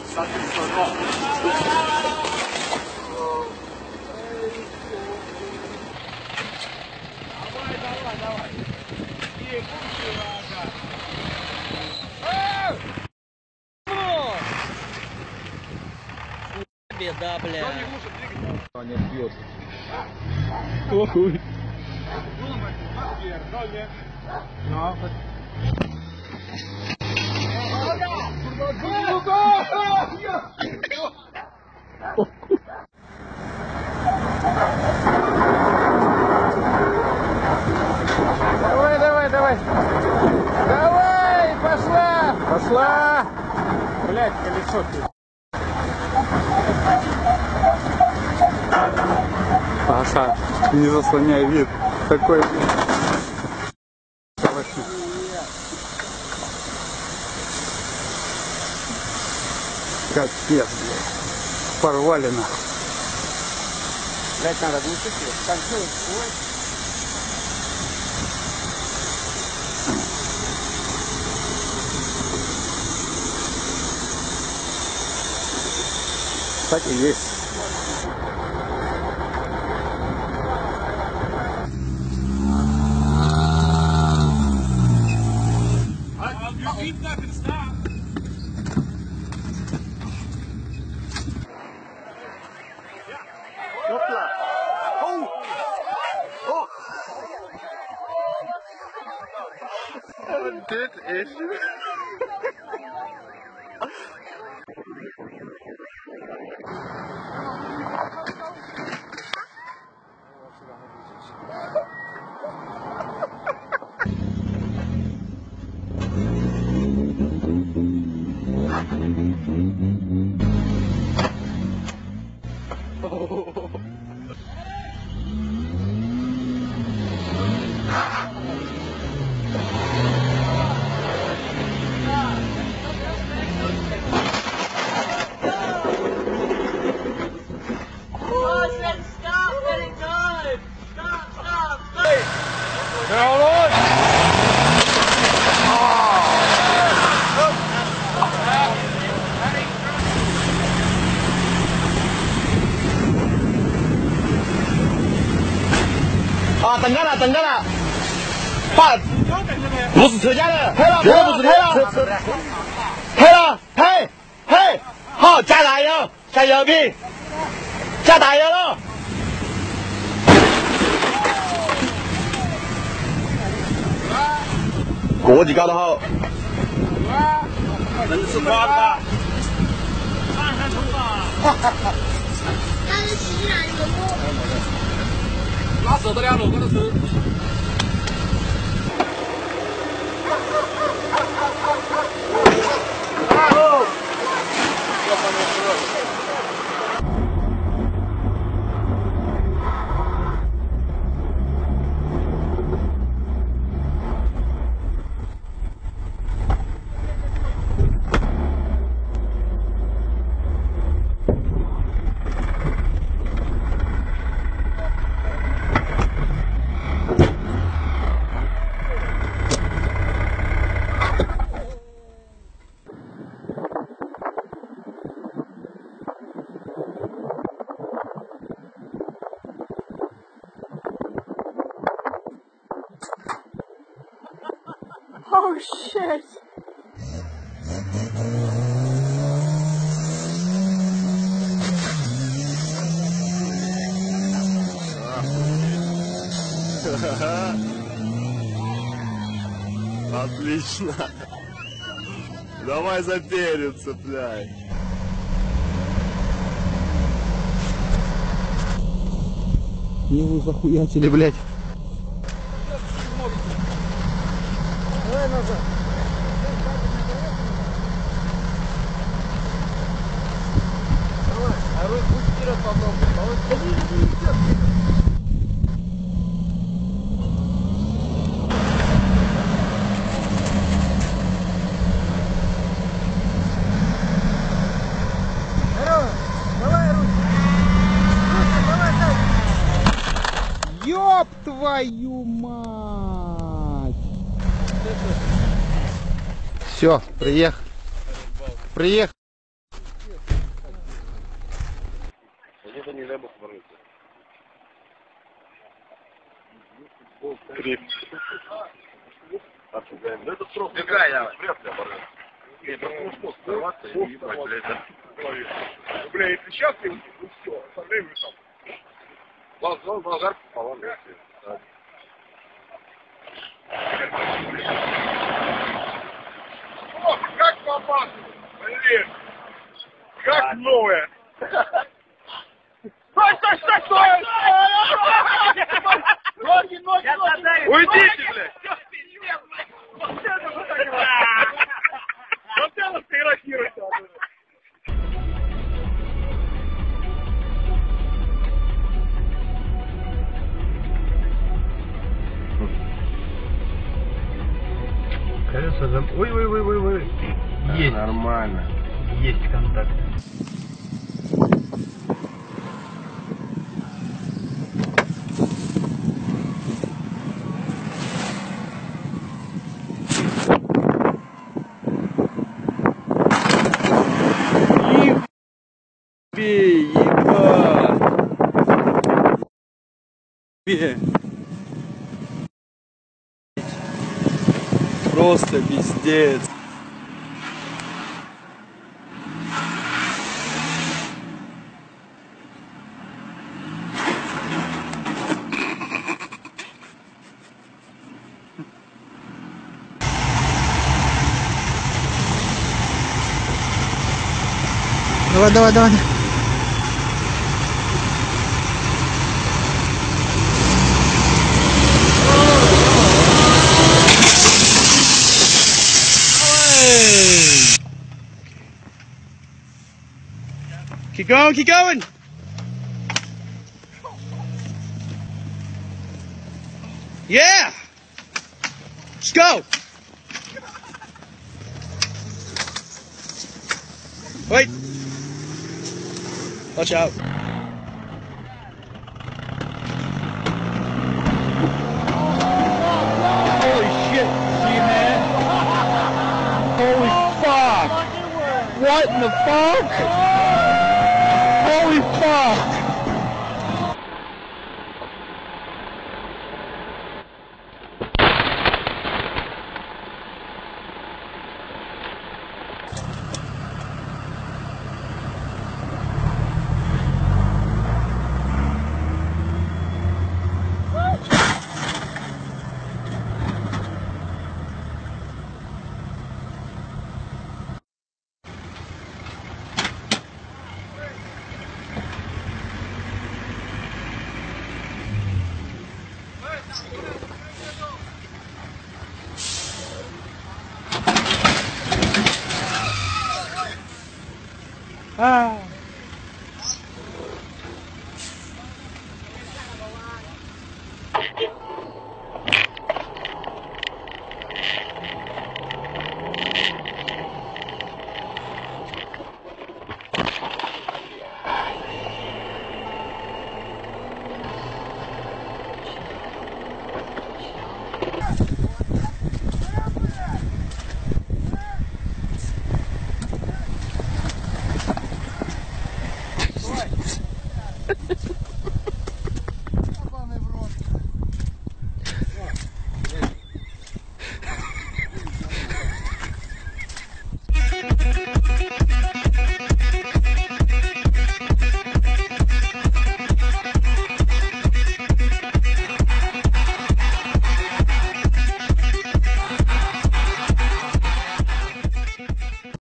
Беда, бля. Не бьет. Ой. Давай, давай, давай. Давай, пошла. Пошла. Блять, колесо. Паша, не заслоняй вид. Такой. Капец, блядь. Порвали нахуй. Блять, надо глушить. Так и есть. Dit is...等着呢，爸，不是车家的，黑了，绝对不是黑了，黑了，嘿，嘿，好，加大油，加油瓶，加大油了。国际搞得好，真是瓜子，看看头发， 但是西南人拿手的两路我都吃。 Oh shit! Отлично. Давай за перец, цепляй. Его захуячили, блядь. Давай назад. Давай, а руль пусть вперед попробуй. Ёб твою мать! Все, приехал. Приехал. это не дай бог ворвется. Креп. Ну это просто... Какая я? Вряд ли оборвется. Нет, просто может сорваться и ебать, блядь. Бля, если сейчас ты, ну все, оставляем его там. Болгар пополам. О, как попасть, блин! Как новая! Стой! Ноги! Уйдите, блядь! Вот это сфотографируйте! Колеса зам... Ой. Есть. Нормально. Есть контакт. Просто пиздец. Давай. Keep going. Yeah. Let's go. Wait. Watch out. Holy shit, G-Man. Holy fuck. What in the fuck? Holy fuck. Ah.